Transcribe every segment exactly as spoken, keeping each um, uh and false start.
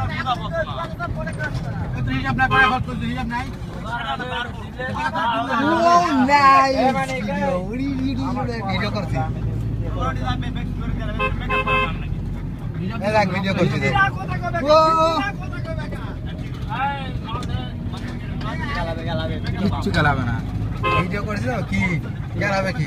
তুই হিসাব না করে খরচ করছিস হিসাব নাই ও নাই মানে উড়ি উড়ি ভিডিও করছি এক ভিডিও করছি ও কিচ্ছু গেলাবে না ভিডিও করছি তো কি গেলাবে কি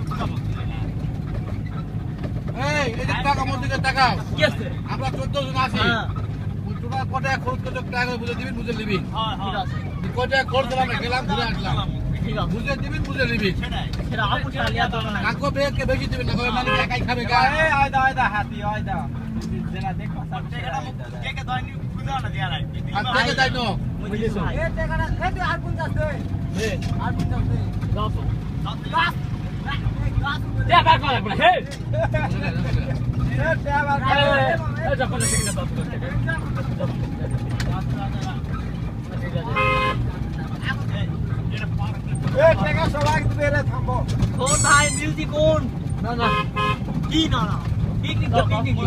এই এই টাকা মধ্যে টাকা কি আছে আমরা চোদ্দ জন আছি তোরা কত খরচ করতে টাকা বুঝে দিবি বুঝে নিবি হ্যাঁ হ্যাঁ কত খরচ করলাম গেলাম ঘুরে আসলাম ঠিক আছে বুঝে দিবি বুঝে নিবি সেটা আপু চালিয়া তো না কাকো বেকে বেশি দিবি না কই মানে একাই খাবে গা এই আয়দা আয়দা হাতি আয়দা যেটা দেখো সব টাকাটা কে কে দয়নি খুঁজা না দিয়া নাই আর কে দাই নো বুঝিছো এই টাকাটা এই তুই আর পঞ্চাশ দে এ আর পঞ্চাশ দে দাও তো গাছ দে বার কর একবার হে এ দে বার কর এ যখন সেখানে দাও তো এ টাকা সবাই দিবে রে থামো কোন ভাই মিউজিক কোন না না কি না না পিকনিক তো পিকনিক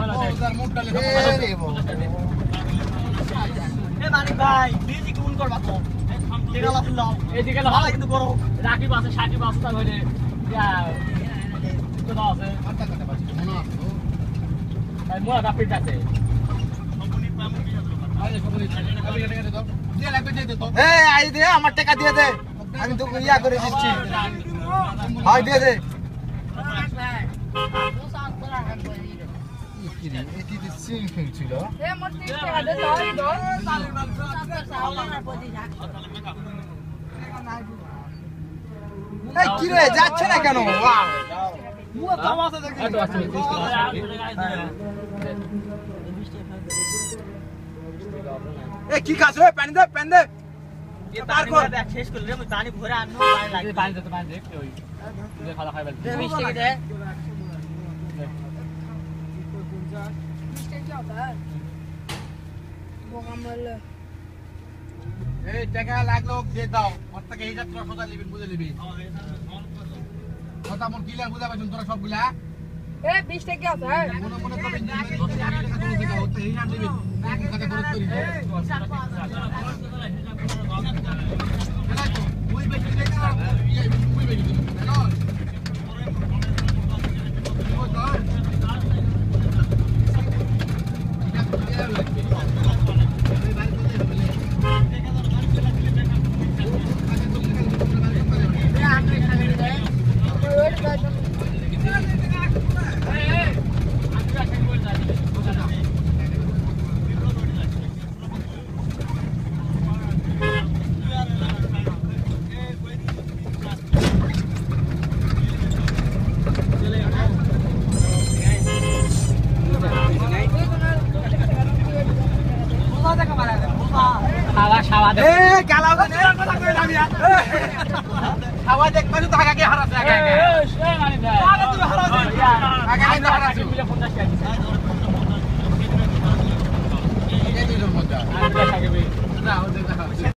এ মানে ভাই মিউজিক কোন করবা তো টাকা লাভ লাও এদিকে ভালো কিন্তু করো রাখি বাসে ষাট বাসটা হইলে ইয়া তো দাও আছে আটটা কাটা বাসে মনে আছে ভাই মোরা রাপিড আছে সবনি পামু কি আছে আরে সবনি আমি এটা করে দাও দিয়ে লাগবে দিয়ে দে তো এ আই দে আমার টাকা দিয়ে দে আমি তো ইয়া করে দিচ্ছি হাই দিয়ে দে এটি তো সিং ছিল এ মোর তিন টাকা দে ধরি ধর এই কি রে যাচ্ছে না কেন ওয়াও মুয়া তামাশা দেখি এ কি খাস রে পানি দে পানি দে এ পার কর শেষ করে রে আমি পানি ভরে আননো পানি লাগে পানি দে পানি দে ওই তুই খাওয়া খাইবা দে বিশ টাকা দে এই টাকা লাগলো দিয়ে দাও ওর থেকে হিসাব তোরা সোজা নিবি বুঝে নিবি কথা মন কিলা বুঝা পাইছ তোরা সবগুলা এ বিশ টাকা আছে মনে মনে করবি দশ টাকা করে দিতে হতে হিসাব নিবি কথা খরচ করি ওই বেশি টাকা ওই বেশি টাকা খাওয়া খাওয়া দে এ গালাও দে কথা কই আমি খাওয়া দেখ মানে তো আগে হারাস আগে আগে এ মানে দে আগে তুই হারাস আগে আগে হারাস বিলে পঞ্চাশ টাকা দিছে এই দুইজন মজা আগে